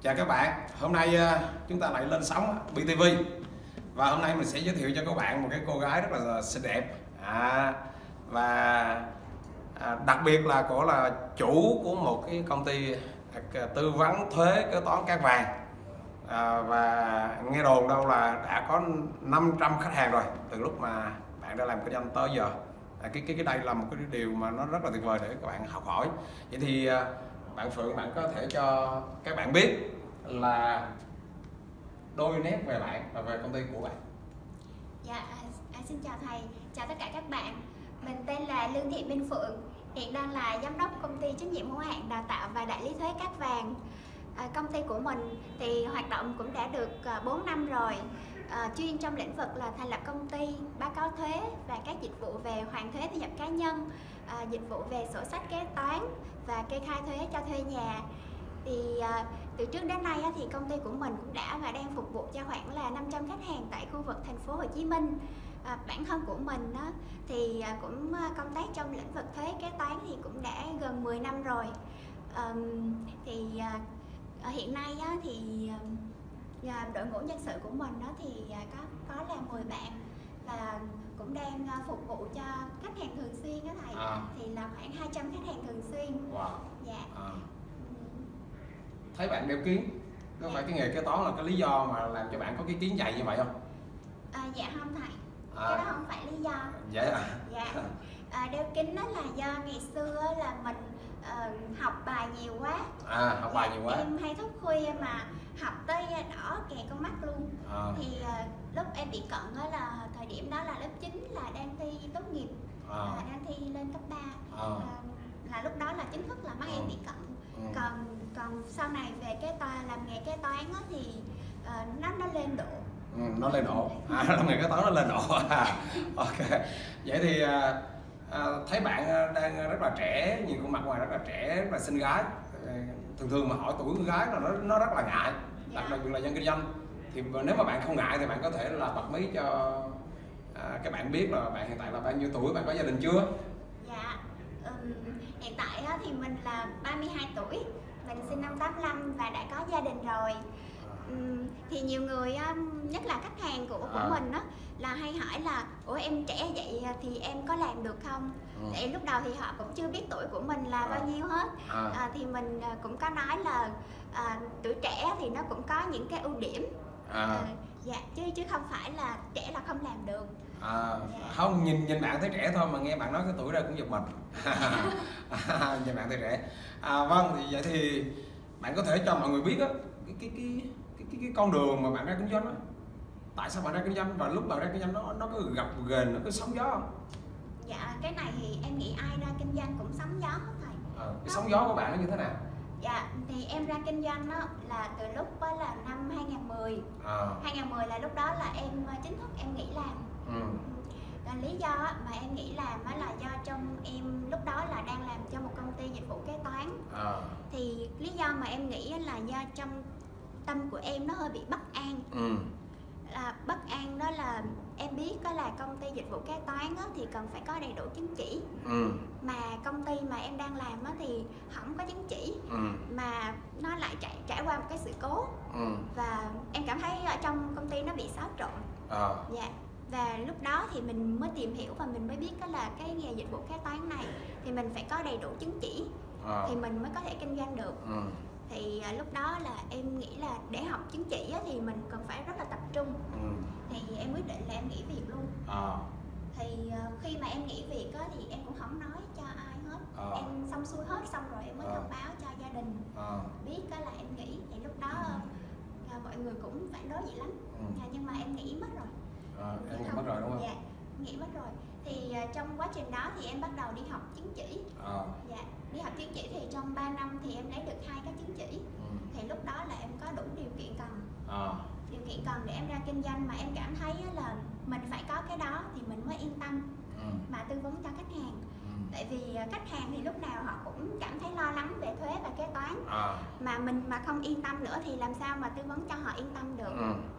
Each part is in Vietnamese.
Chào các bạn, hôm nay chúng ta lại lên sóng BTV. Và hôm nay mình sẽ giới thiệu cho các bạn một cái cô gái rất là xinh đẹp và đặc biệt là cô là chủ của một cái công ty tư vấn thuế kế toán cát vàng. Và nghe đồn đâu là đã có 500 khách hàng rồi từ lúc mà bạn đã làm kinh doanh tới giờ. Cái đây là một cái điều mà nó rất là tuyệt vời để các bạn học hỏi. Vậy thì bạn Phượng, bạn có thể cho các bạn biết là đôi nét về bạn và về công ty của bạn. Dạ, xin chào thầy, chào tất cả các bạn. Mình tên là Lương Thị Minh Phượng, hiện đang là giám đốc công ty trách nhiệm hữu hạn đào tạo và đại lý thuế Cát Vàng. Công ty của mình thì hoạt động cũng đã được 4 năm rồi, chuyên trong lĩnh vực là thành lập công ty, báo cáo thuế và các dịch vụ về hoàn thuế thu nhập cá nhân, dịch vụ về sổ sách kế toán và kê khai thuế cho thuê nhà. Thì từ trước đến nay thì công ty của mình cũng đã và đang phục vụ cho khoảng là 500 khách hàng tại khu vực thành phố Hồ Chí Minh. Bản thân của mình thì cũng công tác trong lĩnh vực thuế kế toán thì cũng đã gần 10 năm rồi. Hiện nay thì đội ngũ nhân sự của mình thì có là 10 bạn và cũng đang phục vụ cho khách hàng thường xuyên đó thầy. Thì là khoảng 200 khách hàng thường xuyên. Wow. Dạ. Thấy bạn đeo kiến, có phải cái nghề kế toán là cái lý do mà làm cho bạn có cái kiến dày như vậy không? Dạ không thầy, cái đó không phải lý do. Vậy à? Dạ. Đeo kính đó là do ngày xưa là mình học bài nhiều quá. Học bài nhiều quá. Em hay thức khuya mà học tới đỏ kè con mắt luôn. Thì lúc em bị cận đó là thời điểm đó là lớp 9 là đang thi tốt nghiệp, đang thi lên cấp 3. Là lúc đó là chính thức là mắt em bị cận. Còn sau này về cái làm nghề kế toán thì nó lên độ. Nó lên độ. Làm nghề kế toán nó lên độ. Ok. Vậy thì thấy bạn đang rất là trẻ, nhìn khuôn mặt ngoài rất là trẻ, rất là xinh gái. Thường mà hỏi tuổi con gái là nó rất là ngại, đặc biệt là dân kinh doanh. Thì nếu mà bạn không ngại thì bạn có thể là bật mí cho các bạn biết là bạn hiện tại là bao nhiêu tuổi, bạn có gia đình chưa? Dạ, hiện tại thì mình là 32 tuổi, mình sinh năm 85 và đã có gia đình rồi. Thì nhiều người, nhất là khách hàng của mình là hay hỏi là ủa em trẻ vậy thì em có làm được không? Tại lúc đầu thì họ cũng chưa biết tuổi của mình là bao nhiêu hết. Thì mình cũng có nói là tuổi trẻ thì nó cũng có những cái ưu điểm. Dạ, chứ không phải là trẻ là không làm được. Không, nhìn bạn thấy trẻ thôi mà nghe bạn nói cái tuổi ra cũng giật mình. Nhìn bạn thấy trẻ. Vâng, thì vậy thì bạn có thể cho mọi người biết cái con đường mà bạn ra kinh doanh đó. Tại sao bạn ra kinh doanh và lúc bạn ra kinh doanh nó có gặp ghềnh, nó có sóng gió không? Dạ, cái này thì em nghĩ ai ra kinh doanh cũng sóng gió hết thầy. Cái sóng gió của bạn nó như thế nào? Dạ, thì em ra kinh doanh là từ lúc là năm 2010. 2010 là lúc đó là em chính thức em nghỉ làm. Lý do mà em nghỉ làm là do trong em lúc đó là đang làm cho một công ty dịch vụ kế toán. Thì lý do mà em nghĩ là do trong tâm của em nó hơi bị bất an. Là bất an đó là em biết là công ty dịch vụ kế toán thì cần phải có đầy đủ chứng chỉ. Mà công ty mà em đang làm thì không có chứng chỉ, mà nó lại trải qua một cái sự cố. Và em cảm thấy ở trong công ty nó bị xáo trộn. Dạ. Và lúc đó thì mình mới tìm hiểu và mình mới biết là cái nghề dịch vụ kế toán này thì mình phải có đầy đủ chứng chỉ thì mình mới có thể kinh doanh được. Thì lúc đó là em nghĩ là để học chứng chỉ thì mình cần phải rất là tập trung. Thì em quyết định là em nghỉ việc luôn. Thì khi mà em nghỉ việc thì em cũng không nói cho ai hết. Em xong xuôi hết xong rồi em mới thông báo cho gia đình biết là em nghỉ. Thì lúc đó mọi người cũng phản đối dữ lắm. Nhưng mà em nghỉ mất rồi. Em nghỉ mất rồi đúng không? Dạ, nghỉ mất rồi. Thì trong quá trình đó thì em bắt đầu đi học chứng chỉ. Dạ, đi học chứng chỉ thì trong 3 năm thì em lấy được 2 cái chứng chỉ. Thì lúc đó là em có đủ điều kiện cần. Điều kiện cần để em ra kinh doanh mà em cảm thấy là mình phải có cái đó thì mình mới yên tâm mà tư vấn cho khách hàng. Tại vì khách hàng thì lúc nào họ cũng cảm thấy lo lắng về thuế và kế toán. Mà mình mà không yên tâm nữa thì làm sao mà tư vấn cho họ yên tâm được.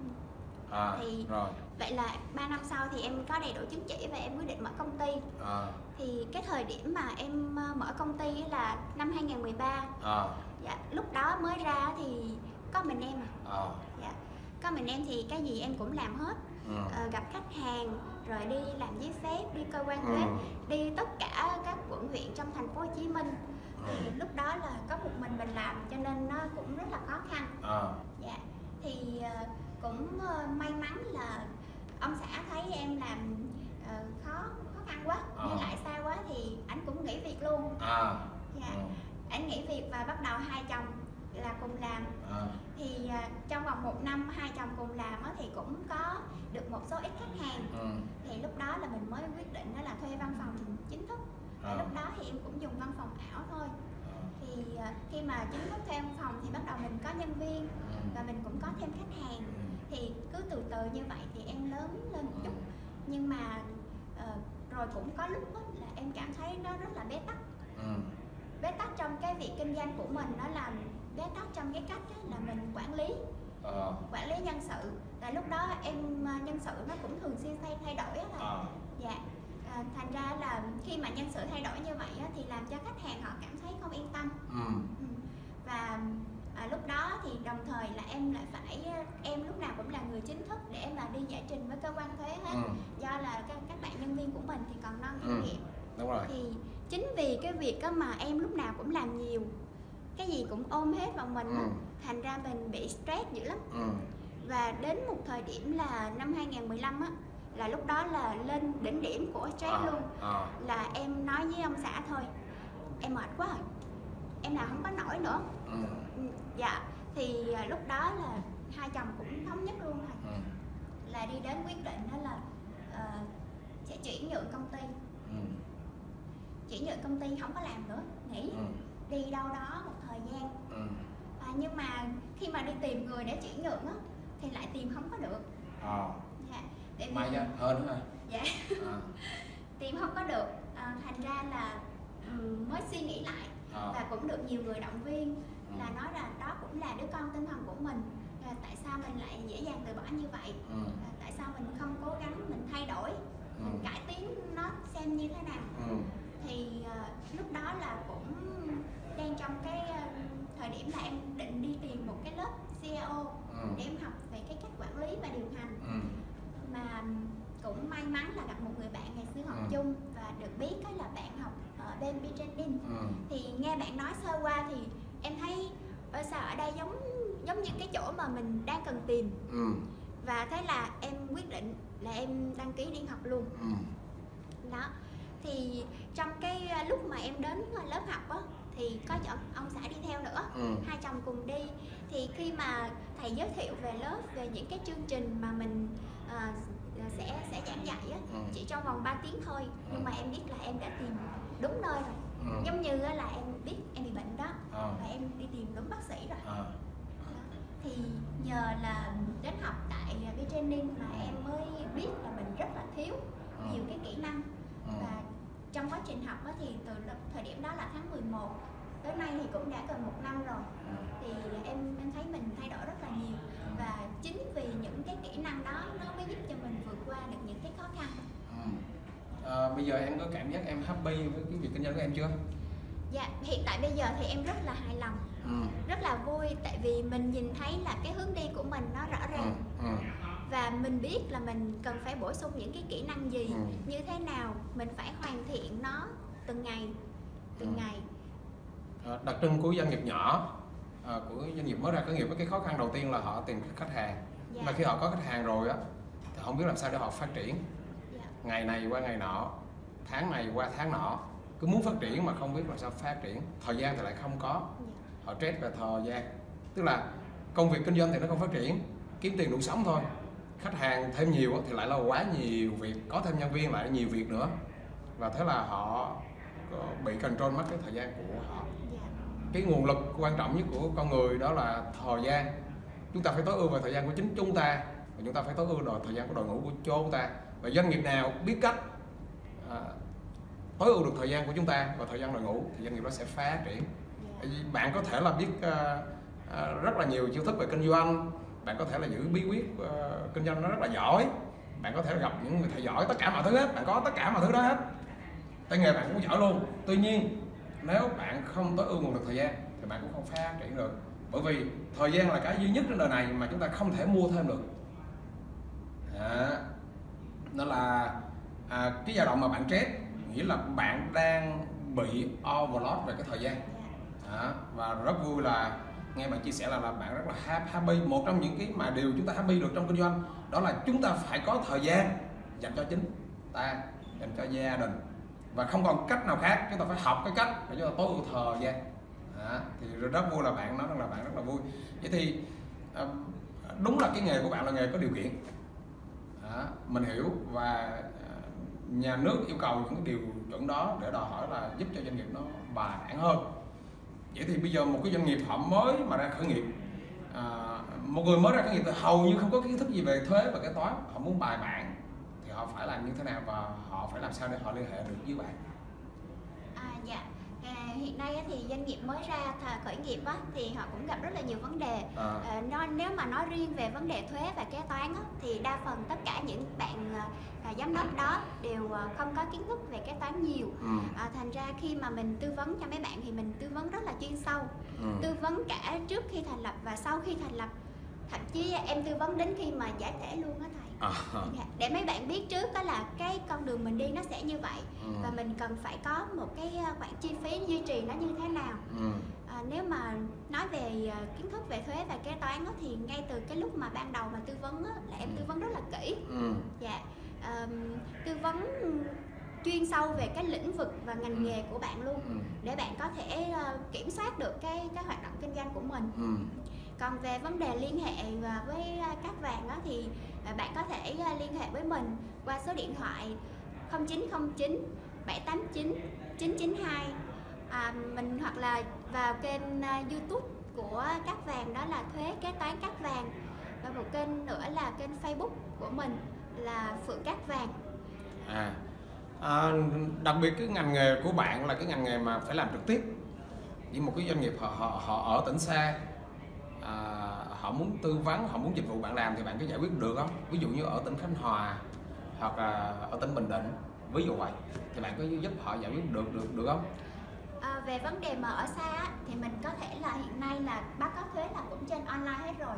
Thì vậy là 3 năm sau thì em có đầy đủ chứng chỉ và em quyết định mở công ty. Thì cái thời điểm mà em mở công ty là năm 2013. Dạ, lúc đó mới ra thì có mình em dạ. Có mình em thì cái gì em cũng làm hết. Gặp khách hàng, rồi đi làm giấy phép, đi cơ quan thuế, đi tất cả các quận huyện trong thành phố Hồ Chí Minh. Thì lúc đó là có một mình làm cho nên nó cũng rất là khó khăn. Dạ. Thì cũng may mắn là ông xã thấy em làm khó khăn quá, đi lại xa quá thì anh cũng nghỉ việc luôn. Dạ. Anh nghỉ việc và bắt đầu hai chồng là cùng làm. Thì trong vòng 1 năm hai chồng cùng làm thì cũng có được một số ít khách hàng. Thì lúc đó là mình mới quyết định đó là thuê văn phòng chính thức. Lúc đó thì em cũng dùng văn phòng ảo thôi. Thì khi mà chính thức thuê văn phòng thì bắt đầu mình có nhân viên và mình cũng có thêm khách hàng. Thì cứ từ từ như vậy thì em lớn lên một chút. Nhưng mà rồi cũng có lúc là em cảm thấy nó rất là bế tắc. Bế tắc trong cái việc kinh doanh của mình, nó làm bế tắc trong cái cách là mình quản lý nhân sự. Và lúc đó em nhân sự nó cũng thường xuyên thay đổi là dạ. Thành ra là khi mà nhân sự thay đổi như vậy thì làm cho khách hàng họ cảm thấy không yên tâm. Và lúc đó thì đồng thời là em lại phải, em lúc nào cũng là người chính thức để mà đi giải trình với cơ quan thuế hết. Do là các bạn nhân viên của mình thì còn non kinh nghiệm. Đúng rồi. Thì chính vì cái việc mà em lúc nào cũng làm nhiều, cái gì cũng ôm hết vào mình, thành ra mình bị stress dữ lắm. Và đến một thời điểm là năm 2015 là lúc đó là lên đỉnh điểm của stress luôn. Là em nói với ông xã thôi, em mệt quá rồi, em làm không có nổi nữa. Dạ. Thì lúc đó là hai chồng cũng thống nhất luôn rồi, là đi đến quyết định đó là sẽ chuyển nhượng công ty. Chuyển nhượng công ty không có làm nữa, nghỉ, đi đâu đó một thời gian. Nhưng mà khi mà đi tìm người để chuyển nhượng thì lại tìm không có được. Dạ. May ra hơn hả? Dạ. Tìm không có được, thành ra là mới suy nghĩ lại. Và cũng được nhiều người động viên, là nói là đó cũng là đứa con tinh thần của mình, tại sao mình lại dễ dàng từ bỏ như vậy, tại sao mình không cố gắng mình thay đổi, mình cải tiến nó xem như thế nào. Thì lúc đó là cũng đang trong cái thời điểm là em định đi tìm một cái lớp CEO để em học về cái cách quản lý và điều hành. Mà cũng may mắn là gặp một người bạn ngày xưa học chung, và được biết là bạn học ở bên B-Training. Thì nghe bạn nói sơ qua thì em thấy sao ở đây giống như cái chỗ mà mình đang cần tìm. Và thế là em quyết định là em đăng ký đi học luôn. Đó. Thì trong cái lúc mà em đến lớp học thì có ông xã đi theo nữa. Hai chồng cùng đi. Thì khi mà thầy giới thiệu về lớp, về những cái chương trình mà mình sẽ giảng dạy chỉ trong vòng 3 tiếng thôi, nhưng mà em biết là em đã tìm đúng nơi rồi. Giống như là em biết em bị bệnh đó, và em đi tìm đúng bác sĩ rồi. Thì nhờ là đến học tại B-Training mà em mới biết là mình rất là thiếu nhiều cái kỹ năng. Và trong quá trình học thì từ thời điểm đó là tháng 11 tới nay thì cũng đã gần 1 năm rồi. Thì em thấy mình thay đổi rất là nhiều. Và chính vì những cái kỹ năng đó nó mới giúp cho mình vượt qua được những cái khó khăn. Bây giờ em có cảm giác em happy với cái việc kinh doanh của em chưa? Dạ, hiện tại bây giờ thì em rất là hài lòng, rất là vui, tại vì mình nhìn thấy là cái hướng đi của mình nó rõ ràng. Và mình biết là mình cần phải bổ sung những cái kỹ năng gì, như thế nào, mình phải hoàn thiện nó từng ngày. Đặc trưng của doanh nghiệp nhỏ, của doanh nghiệp mới ra khởi nghiệp, với cái khó khăn đầu tiên là họ tìm khách hàng. Dạ. Mà khi họ có khách hàng rồi thì không biết làm sao để họ phát triển. Dạ. Ngày này qua ngày nọ, tháng này qua tháng nọ, cứ muốn phát triển mà không biết làm sao phát triển. Thời gian thì lại không có. Dạ. Họ stress về thời gian. Tức là công việc kinh doanh thì nó không phát triển, kiếm tiền đủ sống thôi. Khách hàng thêm nhiều thì lại là quá nhiều việc, có thêm nhân viên lại nhiều việc nữa. Và thế là họ bị control mất cái thời gian của họ. Cái nguồn lực quan trọng nhất của con người đó là thời gian. Chúng ta phải tối ưu về thời gian của chính chúng ta, và chúng ta phải tối ưu thời gian của đội ngũ của chúng ta. Và doanh nghiệp nào biết cách tối ưu được thời gian của chúng ta và thời gian đội ngũ thì doanh nghiệp đó sẽ phát triển. Bạn có thể là biết rất là nhiều chiêu thức về kinh doanh, bạn có thể là giữ bí quyết kinh doanh nó rất là giỏi, bạn có thể gặp những người thầy giỏi tất cả mọi thứ hết, bạn có tất cả mọi thứ đó hết, tay nghề bạn cũng giỏi luôn. Tuy nhiên nếu bạn không tối ưu nguồn lực thời gian thì bạn cũng không phát triển được. Bởi vì thời gian là cái duy nhất trên đời này mà chúng ta không thể mua thêm được. Nó là cái giai đoạn mà bạn stress, nghĩa là bạn đang bị overload về cái thời gian. Và rất vui là nghe bạn chia sẻ là bạn rất là happy. Một trong những cái mà điều chúng ta happy được trong kinh doanh đó là chúng ta phải có thời gian dành cho chính ta, dành cho gia đình, và không còn cách nào khác. Chúng ta phải học cái cách để chúng ta tối ưu thời gian. Thì rất vui là bạn nói rằng là bạn rất là vui. Vậy thì đúng là cái nghề của bạn là nghề có điều kiện, mình hiểu, và nhà nước yêu cầu những cái điều chuẩn đó để đòi hỏi là giúp cho doanh nghiệp nó bài bản hơn. Vậy thì bây giờ một cái doanh nghiệp họ mới mà ra khởi nghiệp, một người mới ra khởi nghiệp thì hầu như không có kiến thức gì về thuế và kế toán, họ muốn bài bản thì họ phải làm như thế nào và họ phải làm sao để họ liên hệ được với bạn? Hiện nay thì doanh nghiệp mới ra khởi nghiệp thì họ cũng gặp rất là nhiều vấn đề. Nếu mà nói riêng về vấn đề thuế và kế toán thì đa phần tất cả những bạn giám đốc đó đều không có kiến thức về kế toán nhiều. Thành ra khi mà mình tư vấn cho mấy bạn thì mình tư vấn rất là chuyên sâu, tư vấn cả trước khi thành lập và sau khi thành lập. Thậm chí em tư vấn đến khi mà giải thể luôn á thầy. Để mấy bạn biết trước đó là cái con đường mình đi nó sẽ như vậy, và mình cần phải có một cái khoản chi phí duy trì nó như thế nào. Nếu mà nói về kiến thức về thuế và kế toán thì ngay từ cái lúc mà ban đầu mà tư vấn là em tư vấn rất là kỹ. Tư vấn chuyên sâu về cái lĩnh vực và ngành nghề của bạn luôn, để bạn có thể kiểm soát được cái hoạt động kinh doanh của mình. Còn về vấn đề liên hệ với các vàng thì bạn có thể liên hệ với mình qua số điện thoại 0909 789 992, mình hoặc là vào kênh YouTube của Cát Vàng, đó là thuế kế toán Cát Vàng, và một kênh nữa là kênh Facebook của mình là Phượng Cát Vàng. Đặc biệt cái ngành nghề của bạn là cái ngành nghề mà phải làm trực tiếp với một cái doanh nghiệp họ ở tỉnh xa, họ muốn tư vấn, họ muốn dịch vụ bạn làm thì bạn có giải quyết được không? Ví dụ như ở tỉnh Khánh Hòa hoặc là ở tỉnh Bình Định, ví dụ vậy, thì bạn có giúp họ giải quyết được không? Về vấn đề mà ở xa thì mình có thể là hiện nay là báo cáo thuế là cũng trên online hết rồi.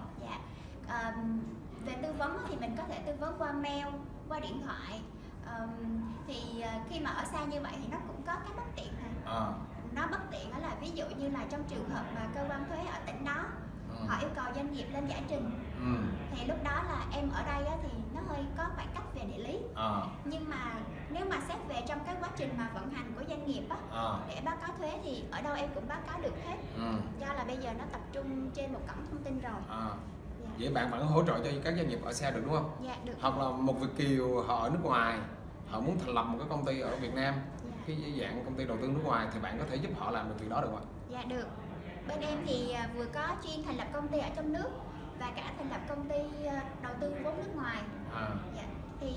Về tư vấn thì mình có thể tư vấn qua mail, qua điện thoại. Thì khi mà ở xa như vậy thì nó cũng có cái bất tiện này. Nó bất tiện đó là ví dụ như là trong trường hợp mà cơ quan thuế ở tỉnh đó họ yêu cầu doanh nghiệp lên giải trình, thì lúc đó là em ở đây thì nó hơi có khoảng cách về địa lý. Nhưng mà nếu mà xét về trong cái quá trình mà vận hành của doanh nghiệp để báo cáo thuế thì ở đâu em cũng báo cáo được hết. Do là bây giờ nó tập trung trên một cổng thông tin rồi. Vậy bạn vẫn hỗ trợ cho các doanh nghiệp ở xa được đúng không? Dạ được. Hoặc là một Việt kiều họ ở nước ngoài, họ muốn thành lập một cái công ty ở Việt Nam, cái dạng công ty đầu tư nước ngoài, thì bạn có thể giúp họ làm được việc đó được không ạ? Dạ được. Bên em thì vừa có chuyên thành lập công ty ở trong nước và cả thành lập công ty đầu tư vốn nước ngoài. Thì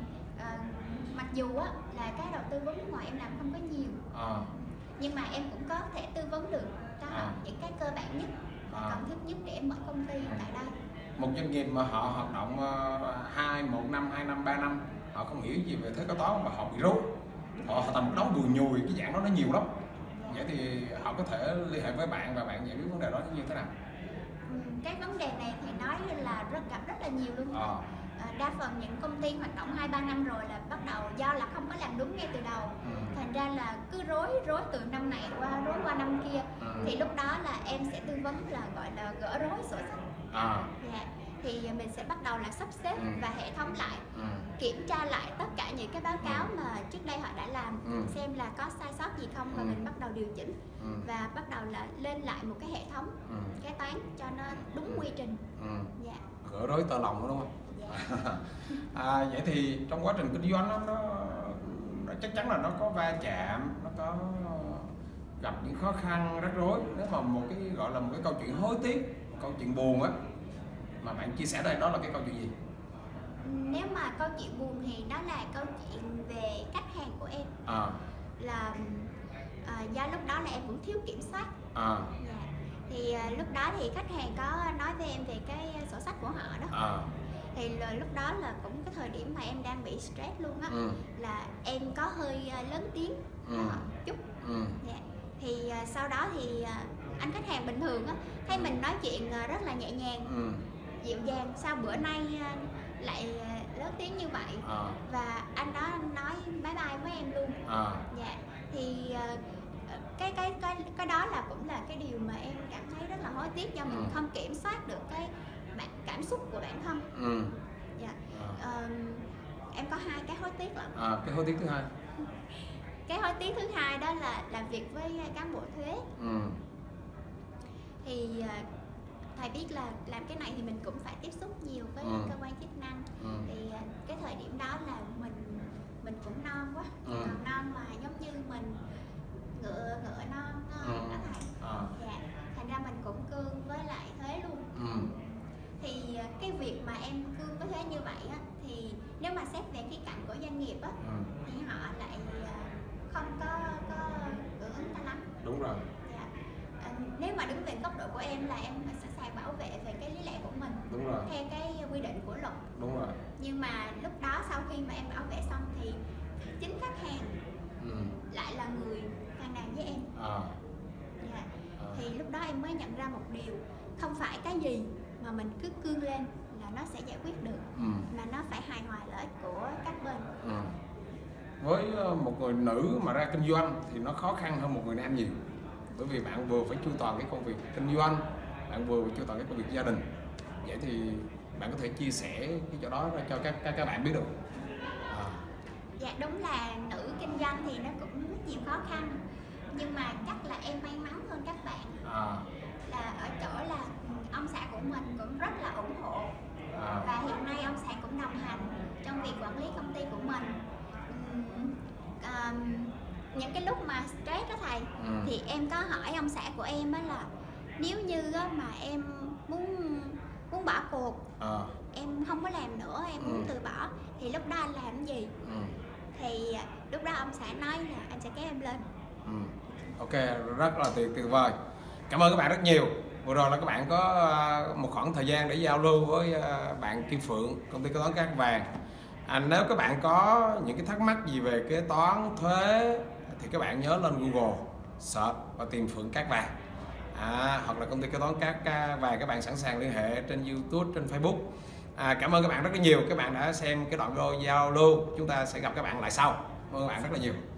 mặc dù là cái đầu tư vốn nước ngoài em làm không có nhiều, nhưng mà em cũng có thể tư vấn được những cái cơ bản nhất và cần thiết nhất để em mở công ty tại đây. Một doanh nghiệp mà họ hoạt động 1 năm, 2 năm, 3 năm, họ không hiểu gì về thuế kế toán và họ bị rối, họ thành một đống đùi nhùi, cái dạng đó nó nhiều lắm. Vậy thì họ có thể liên hệ với bạn và bạn giải quyết vấn đề đó như thế nào? Cái vấn đề này thì nói là gặp rất là nhiều luôn. Đa phần những công ty hoạt động 2-3 năm rồi là bắt đầu do là không có làm đúng ngay từ đầu, thành ra là cứ rối từ năm này qua rối qua năm kia. Thì lúc đó là em sẽ tư vấn là gọi là gỡ rối sổ sách. Thì mình sẽ bắt đầu là sắp xếp và hệ thống lại, kiểm tra lại tất cả những cái báo cáo mà trước đây họ đã làm, xem là có sai sót gì không, và mình bắt đầu điều chỉnh và bắt đầu là lên lại một cái hệ thống kế toán cho nó đúng quy trình. Gỡ rối tơ lòng đúng không? Vậy thì trong quá trình kinh doanh nó chắc chắn là nó có va chạm, nó có gặp những khó khăn rắc rối. Nếu mà một cái gọi là một cái câu chuyện hối tiếc, một câu chuyện buồn mà bạn chia sẻ đây, đó là cái câu chuyện gì? Nếu mà câu chuyện buồn thì đó là câu chuyện về khách hàng của em. Là do lúc đó là em cũng thiếu kiểm soát. Thì lúc đó thì khách hàng có nói với em về cái sổ sách của họ đó. Thì lúc đó là cũng cái thời điểm mà em đang bị stress luôn là em có hơi lớn tiếng chút. Thì sau đó thì anh khách hàng bình thường á thấy mình nói chuyện rất là nhẹ nhàng, dịu dàng, sao bữa nay lại lớn tiếng như vậy. Và anh đó nói bye bye với em luôn. Dạ. Thì cái đó là cũng là cái điều mà em cảm thấy rất là hối tiếc, do mình không kiểm soát được cái cảm xúc của bản thân. Dạ. Em có 2 cái hối tiếc lắm. Cái hối tiếc thứ hai? Cái hối tiếc thứ hai đó là làm việc với cán bộ thuế. Thì thầy biết là làm cái này thì mình cũng phải tiếp xúc nhiều với cơ quan chức năng. Thì cái thời điểm đó là mình cũng non quá, còn non mà giống như mình ngựa non đó thầy. Dạ. Thành ra mình cũng cương với lại thuế luôn. Thì cái việc mà em cương với thuế như vậy á, thì nếu mà xét về khía cạnh của doanh nghiệp á, thì họ lại không có hưởng ứng ta lắm. Đúng rồi. Dạ. Nếu mà đứng về góc độ của em là em sẵn sàng bảo vệ về cái lý lẽ của mình. Đúng rồi. Theo cái quy định của luật. Đúng rồi. Nhưng mà lúc đó sau khi mà em bảo vệ xong thì chính khách hàng lại là người phàn nàn với em. Dạ. Thì lúc đó em mới nhận ra một điều, không phải cái gì mà mình cứ cương lên là nó sẽ giải quyết được, mà nó phải hài hòa lợi ích của các bên. Với một người nữ mà ra kinh doanh thì nó khó khăn hơn một người nam nhiều, bởi vì bạn vừa phải chu toàn cái công việc kinh doanh, bạn vừa phải chu toàn cái công việc gia đình. Vậy thì bạn có thể chia sẻ cái chỗ đó cho các bạn biết được. Dạ đúng là nữ kinh doanh thì nó cũng rất nhiều khó khăn, nhưng mà chắc là em may mắn hơn các bạn. Là ở chỗ là ông xã của mình cũng rất là ủng hộ. Và hiện nay ông xã cũng đồng hành trong việc quản lý công ty của mình. Những cái lúc mà stress đó thầy, thì em có hỏi ông xã của em á là nếu như mà em muốn bỏ cuộc, em không có làm nữa, em muốn từ bỏ, thì lúc đó anh làm cái gì? Thì lúc đó ông xã nói là anh sẽ kéo em lên. Ok, rất là tuyệt vời. Cảm ơn các bạn rất nhiều. Vừa rồi là các bạn có một khoảng thời gian để giao lưu với bạn Kim Phượng, công ty kế toán Cát Vàng. Nếu các bạn có những cái thắc mắc gì về kế toán, thuế thì các bạn nhớ lên Google search và tìm Phượng Cát Vàng. Hoặc là công ty kế toán Cát Vàng, các bạn sẵn sàng liên hệ trên YouTube, trên Facebook. Cảm ơn các bạn rất là nhiều. Các bạn đã xem cái đoạn video giao lưu. Chúng ta sẽ gặp các bạn lại sau. Cảm ơn các bạn rất là nhiều.